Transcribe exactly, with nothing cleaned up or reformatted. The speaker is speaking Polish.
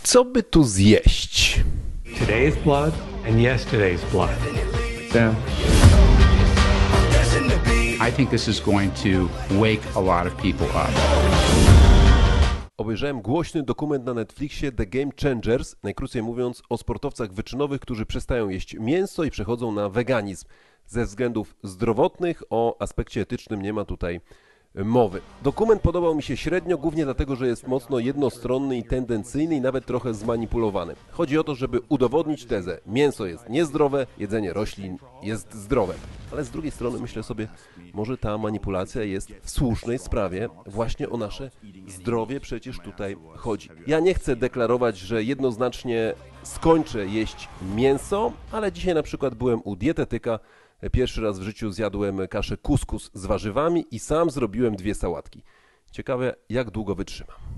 Co by tu zjeść? Today's blood and yesterday's blood. Sam. I think this is going to wake a lot of people up. Obejrzałem głośny dokument na Netflixie The Game Changers, najkrócej mówiąc o sportowcach wyczynowych, którzy przestają jeść mięso i przechodzą na weganizm. Ze względów zdrowotnych o aspekcie etycznym nie ma tutaj mowy. Dokument podobał mi się średnio, głównie dlatego, że jest mocno jednostronny i tendencyjny i nawet trochę zmanipulowany. Chodzi o to, żeby udowodnić tezę: mięso jest niezdrowe, jedzenie roślin jest zdrowe. Ale z drugiej strony myślę sobie, może ta manipulacja jest w słusznej sprawie, właśnie o nasze zdrowie przecież tutaj chodzi. Ja nie chcę deklarować, że jednoznacznie skończę jeść mięso, ale dzisiaj na przykład byłem u dietetyka. Pierwszy raz w życiu zjadłem kaszę kuskus z warzywami i sam zrobiłem dwie sałatki. Ciekawe, jak długo wytrzymam.